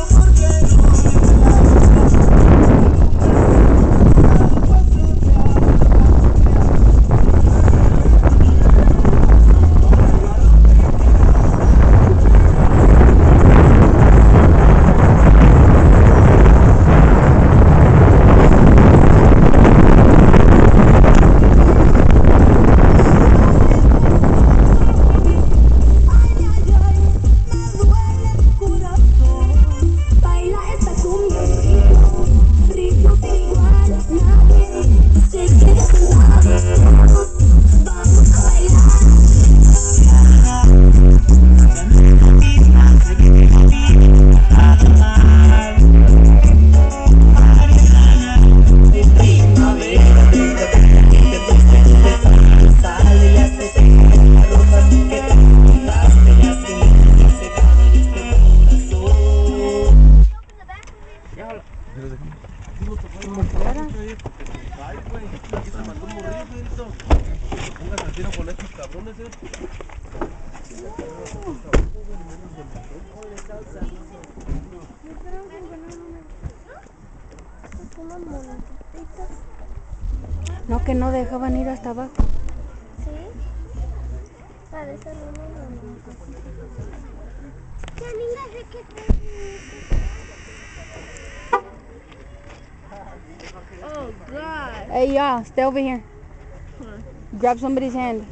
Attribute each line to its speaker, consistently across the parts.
Speaker 1: No, que no dejaban ir hasta abajo.
Speaker 2: Sí. Parece uno. ¿Qué linda de qué? Oh God.
Speaker 1: Hey, y'all, stay over here. Grab somebody's hand.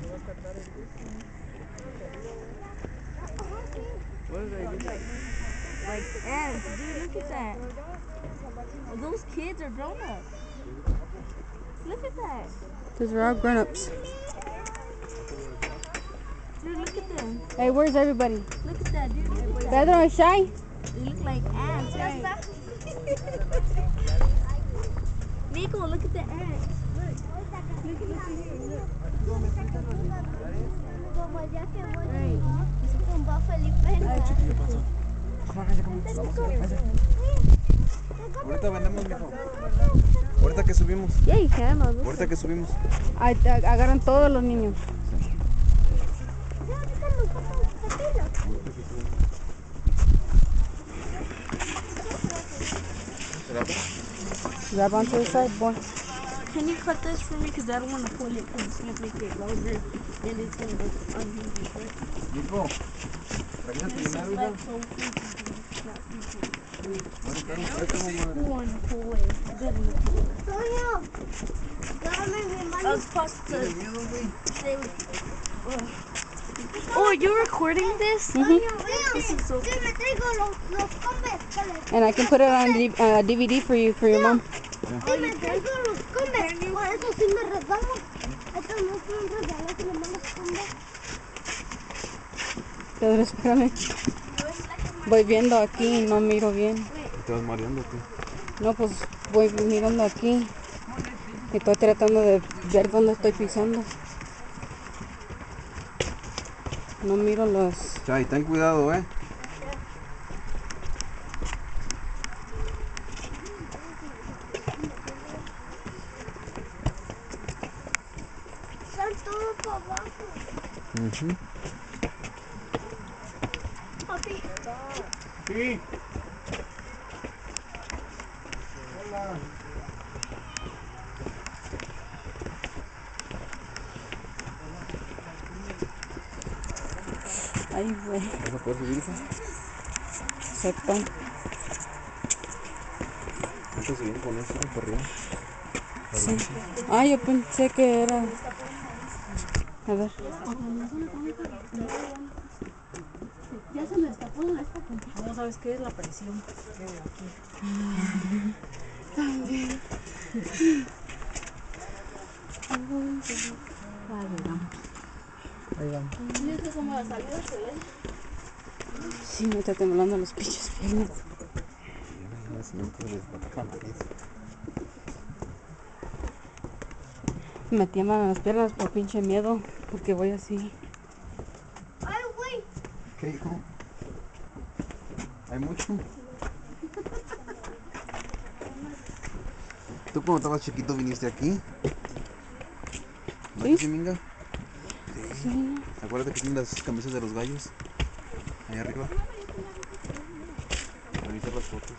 Speaker 3: What do they look like? Like ants, dude, look at that. Those kids are grown-ups. Look at that.
Speaker 1: Those are all grown-ups.
Speaker 3: Dude, look at them.
Speaker 1: Hey, where's everybody?
Speaker 3: Look at that, dude. Look at that.
Speaker 1: Pedro and Shai?
Speaker 3: They look like ants, right? Nico, look at the ants. Look at here.
Speaker 2: Como ya que voy con va Felipe.
Speaker 4: Ahorita vendemos, mijo. Ahorita que subimos.
Speaker 3: Yeah, you can.
Speaker 4: Ahorita que subimos.
Speaker 1: Agarran todos los niños. Grab onto the side, boy.
Speaker 3: Can you cut this for me? Because I don't want to pull it because it's going to make it longer and it's going to go uneven.
Speaker 4: Mijo, ¿traes el dinero, hija?
Speaker 3: One pull it. Good enough.
Speaker 2: Toño, dame mi mano.
Speaker 3: I was supposed to say, oh, are you recording this? This is so
Speaker 2: Sí, me traigo los Converse.
Speaker 1: And I can put it on DVD for you, for your mom.
Speaker 2: Sí, me traigo los Converse. Por eso sí me resbalo. Estos no son resbalos, se llaman los Converse.
Speaker 1: Pedro, espérame. Voy viendo aquí y no miro bien.
Speaker 4: Te vas mareando, tú.
Speaker 1: No, pues voy mirando aquí. Y estoy tratando de ver dónde estoy pisando. No miro los...
Speaker 4: Chay, ten cuidado,
Speaker 2: Están todos para abajo. Papi.
Speaker 4: Sí. Hola.
Speaker 1: Ay, güey.
Speaker 4: ¿Vas a poder subir, hija?
Speaker 1: Sepa.
Speaker 4: Antes subir con eso, por arriba.
Speaker 1: Sí. Ah, yo pensé que era... A ver.
Speaker 3: Ya se me destapó la esta. No, ¿sabes qué es la presión?
Speaker 1: También.
Speaker 4: Ahí vamos.
Speaker 3: ¿Y esto es como la salida?
Speaker 1: Sí, me está temblando los pinches piernas. Me tiemblan las piernas por pinche miedo, porque voy así.
Speaker 2: Ay, güey.
Speaker 4: ¿Qué, hijo? Hay mucho. ¿Tú cuando estabas chiquito viniste aquí? ¿Sí? ¿Sí, Minga?
Speaker 1: Sí.
Speaker 4: Acuérdate que tienen las camisas de los gallos. Ahí arriba. Revisarlas las fotos.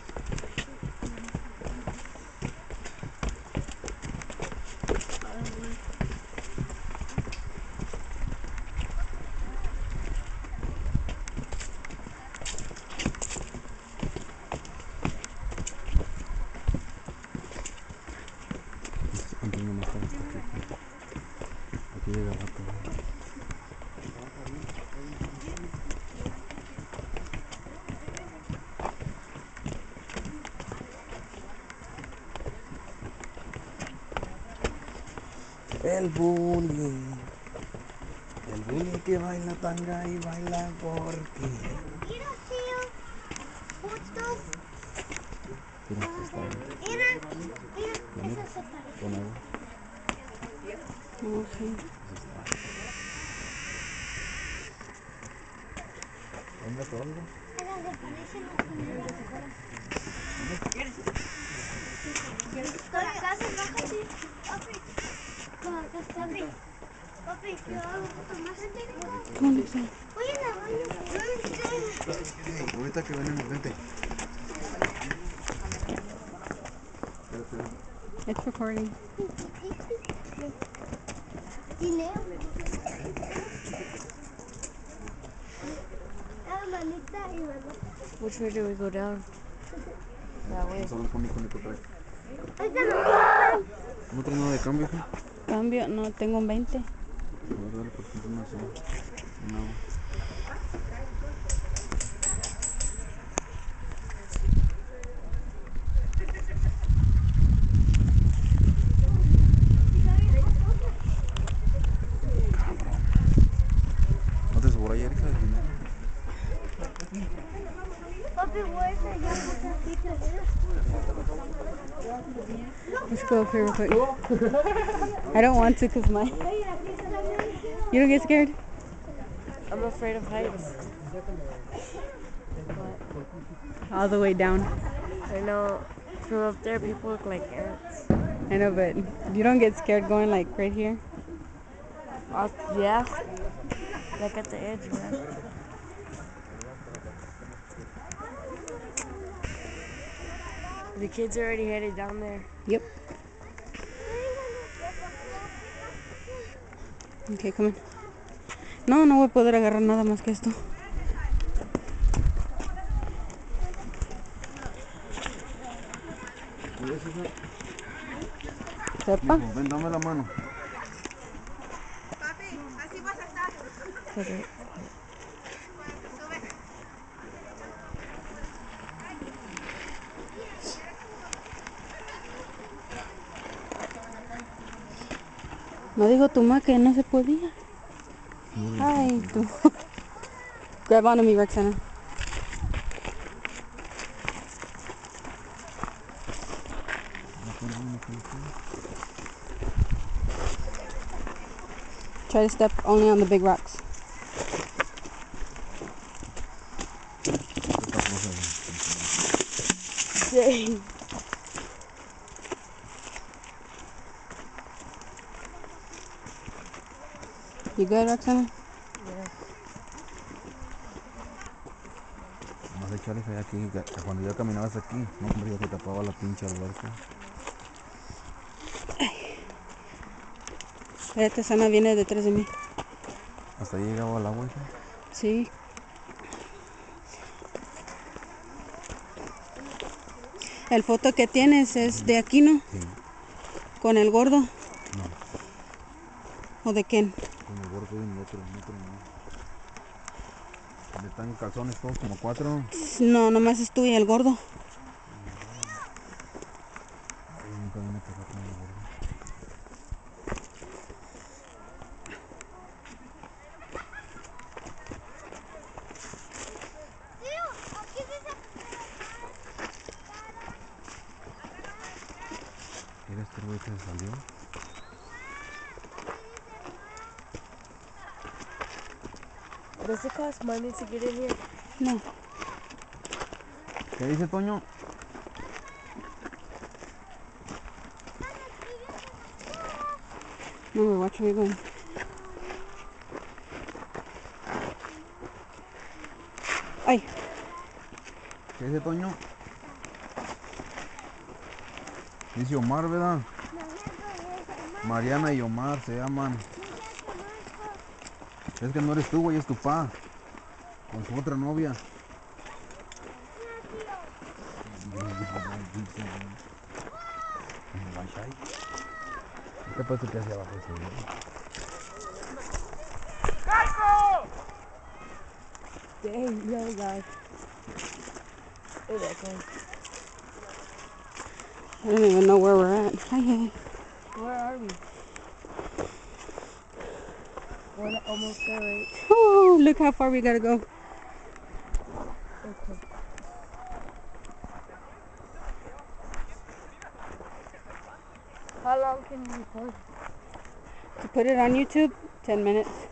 Speaker 4: Aquí llega rato. El bully que baila tanga y baila porque.
Speaker 2: Mira, tío. Fotos.
Speaker 4: Mira, está bien.
Speaker 2: Mira, esa se parece.
Speaker 4: Con agua.
Speaker 1: No sé.
Speaker 4: ¿Dónde está algo?
Speaker 2: Esa se parece más con el Con la casa roja, sí. Papi. Con la casa roja. Papi, yo hago más gente.
Speaker 1: ¿Dónde está?
Speaker 2: Oye, la baño.
Speaker 4: Hey, ahorita que venimos, vente.
Speaker 1: It's recording.
Speaker 2: Dinero. Ah, manita y mamá.
Speaker 3: Which way do we go down? That way.
Speaker 4: Vamos a ver con Nico trae.
Speaker 2: Ahorita no.
Speaker 4: ¿No trae nada de cambio, hija?
Speaker 1: Cambio, no, tengo un 20.
Speaker 4: A ver, dale, por ejemplo, una así. Una agua. ¿No te sobró ayer, hija, de dinero?
Speaker 2: Papi, voy a enseñar cosas aquí.
Speaker 1: Let's go up here real quick. I don't want to because my... You don't get scared?
Speaker 3: I'm afraid of heights.
Speaker 1: All the way down.
Speaker 3: I know from up there people look like ants.
Speaker 1: I know, but you don't get scared going like right here?
Speaker 3: Yeah. Like at the edge, yeah. The kids are already headed down there.
Speaker 1: Yep. Okay, come on. No, no voy a poder agarrar nada más que esto. Sepa.
Speaker 4: Hijo, ven, dame la mano.
Speaker 3: Okay.
Speaker 1: No dijo tu ma que no se podía. Ay, tú. Grab onto me, Roxana. Try to step only on the big rocks.
Speaker 3: Dang.
Speaker 1: You good, Roxana?
Speaker 3: Yeah.
Speaker 4: Más echarle fe aquí, que cuando ya caminabas aquí, no, hombre, ya te tapaba la pinche alberca.
Speaker 1: Esta sana viene detrás de mí.
Speaker 4: Hasta ahí llegaba el agua, hija.
Speaker 1: Sí. El foto que tienes es de aquí, ¿no?
Speaker 4: Sí.
Speaker 1: Con el gordo.
Speaker 4: No,
Speaker 1: ¿O de quién?
Speaker 4: con el gordo y el otro no. ¿Dónde están calzones todos? Como 4.
Speaker 1: No, nomás es tú y el gordo.
Speaker 4: Ay, nunca vine a pegar con el gordo.
Speaker 2: Tío, aquí dice.
Speaker 4: Mira este güey que se salió.
Speaker 3: Does it cost money to get in here?
Speaker 1: No.
Speaker 4: ¿Qué dice Toño?
Speaker 1: No me watch me going. Ay,
Speaker 4: ¿Qué dice Toño? Dice Omar, ¿verdad? Mariana y Omar se llaman. Es que no eres tú, güey, es tu pa. Con su otra novia. ¿Qué pasa que hacia abajo ese, güey?
Speaker 3: Dang, yo, guys. Look at that thing.
Speaker 1: I don't even know where we're at. Hi, hey.
Speaker 3: Where are we? We're not almost there, right?
Speaker 1: Oh, look how far we gotta go.
Speaker 3: Okay. How long can we record?
Speaker 1: To put it on YouTube, 10 minutes.